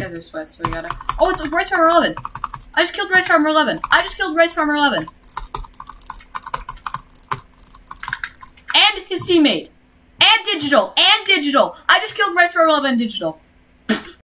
guys are sweats, so we gotta... Oh, it's RiceFarmer11! I just killed RiceFarmer11! I just killed RiceFarmer11! And his teammate! And Dxgital! And Dxgital! I just killed RiceFarmer11 and Dxgital!